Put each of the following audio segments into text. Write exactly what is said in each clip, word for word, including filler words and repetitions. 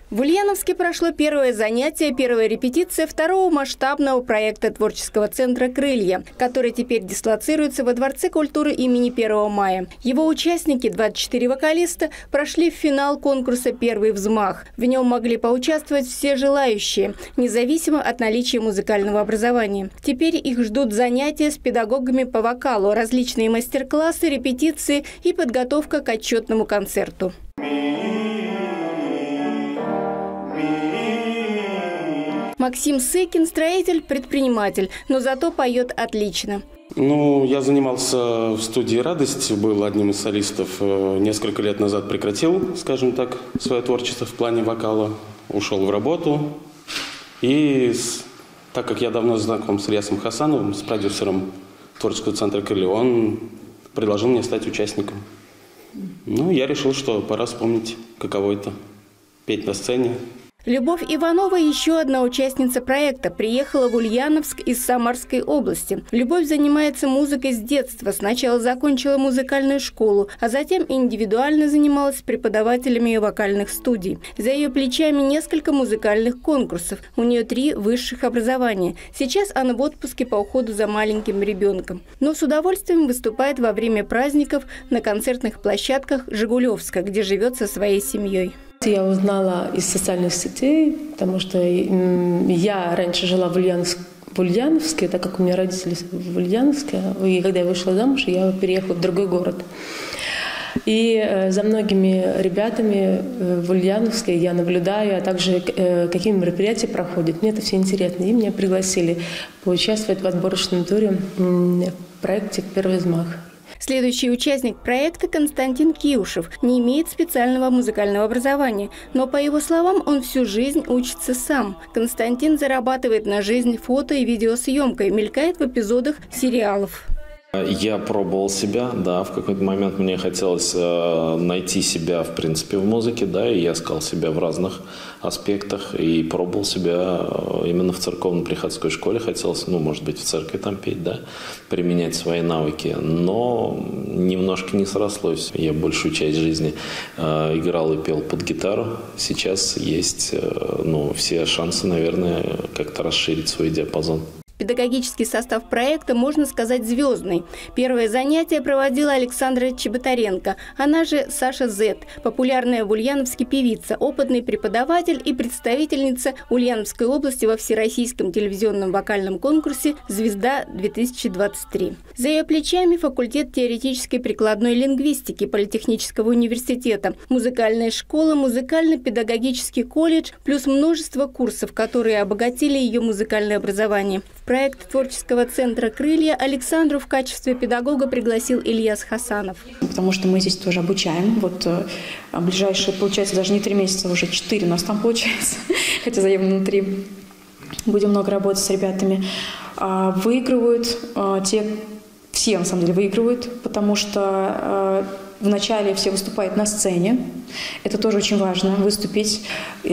В Ульяновске прошло первое занятие, первая репетиция второго масштабного проекта творческого центра «Крылья», который теперь дислоцируется во Дворце культуры имени первого мая. Его участники, двадцать четыре вокалиста, прошли в финал конкурса «Первый взмах». В нем могли поучаствовать все желающие, независимо от наличия музыкального образования. Теперь их ждут занятия с педагогами по вокалу, различные мастер-классы, репетиции и подготовка к отчетному концерту. Максим Сыкин – строитель, предприниматель, но зато поет отлично. Ну, я занимался в студии «Радость», был одним из солистов. Несколько лет назад прекратил, скажем так, свое творчество в плане вокала. Ушел в работу. И так как я давно знаком с Ильясом Хасановым, с продюсером творческого центра «Крылья», он предложил мне стать участником. Ну, я решил, что пора вспомнить, каково это – петь на сцене. Любовь Иванова, еще одна участница проекта, приехала в Ульяновск из Самарской области. Любовь занимается музыкой с детства. Сначала закончила музыкальную школу, а затем индивидуально занималась с преподавателями вокальных студий. За ее плечами несколько музыкальных конкурсов. У нее три высших образования. Сейчас она в отпуске по уходу за маленьким ребенком. Но с удовольствием выступает во время праздников на концертных площадках Жигулевска, где живет со своей семьей. Я узнала из социальных сетей, потому что я раньше жила в Ульяновске, в Ульяновске, так как у меня родители в Ульяновске, и когда я вышла замуж, я переехала в другой город. И за многими ребятами в Ульяновске я наблюдаю, а также какие мероприятия проходят. Мне это все интересно. И меня пригласили поучаствовать в отборочном туре в проекте «Первый взмах». Следующий участник проекта Константин Киушев не имеет специального музыкального образования, но, по его словам, он всю жизнь учится сам. Константин зарабатывает на жизнь фото- и видеосъемкой, мелькает в эпизодах сериалов. Я пробовал себя, да, в какой-то момент мне хотелось э, найти себя, в принципе, в музыке, да, и я искал себя в разных аспектах и пробовал себя э, именно в церковно-приходской школе, хотелось, ну, может быть, в церкви там петь, да, применять свои навыки, но немножко не срослось. Я большую часть жизни э, играл и пел под гитару, сейчас есть, э, ну, все шансы, наверное, как-то расширить свой диапазон. Педагогический состав проекта, можно сказать, звездный. Первое занятие проводила Александра Чеботаренко, она же Саша Зет, популярная в Ульяновске певица, опытный преподаватель и представительница Ульяновской области во всероссийском телевизионном вокальном конкурсе «Звезда-две тысячи двадцать три». За ее плечами факультет теоретической прикладной лингвистики Политехнического университета, музыкальная школа, музыкально-педагогический колледж, плюс множество курсов, которые обогатили ее музыкальное образование. В проект творческого центра «Крылья» Александру в качестве педагога пригласил Ильяс Хасанов. Потому что мы здесь тоже обучаем. Вот ближайшие, получается, даже не три месяца, уже четыре у нас там получается, хотя заявлено на три. Будем много работать с ребятами. Выигрывают те, все на самом деле выигрывают, потому что вначале все выступают на сцене. Это тоже очень важно, выступить.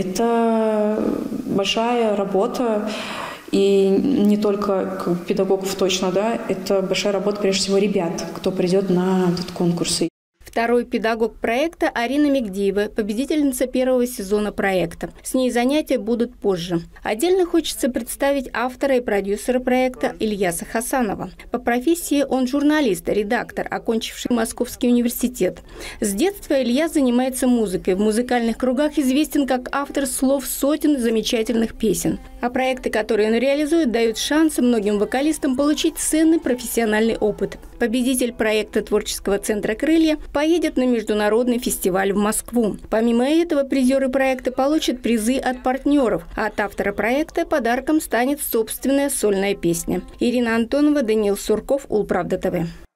Это большая работа. И не только педагогов точно, да, это большая работа, прежде всего, ребят, кто придет на этот конкурс. Второй педагог проекта Арина Мегдиева, победительница первого сезона проекта. С ней занятия будут позже. Отдельно хочется представить автора и продюсера проекта Ильяса Хасанова. По профессии он журналист, редактор, окончивший Московский университет. С детства Ильяс занимается музыкой. В музыкальных кругах известен как автор слов сотен замечательных песен. А проекты, которые он реализует, дают шанс многим вокалистам получить ценный профессиональный опыт. Победитель проекта творческого центра «Крылья» поедет на международный фестиваль в Москву. Помимо этого, призеры проекта получат призы от партнеров, а от автора проекта подарком станет собственная сольная песня. Ирина Антонова, Даниил Сурков, Улправда ТВ.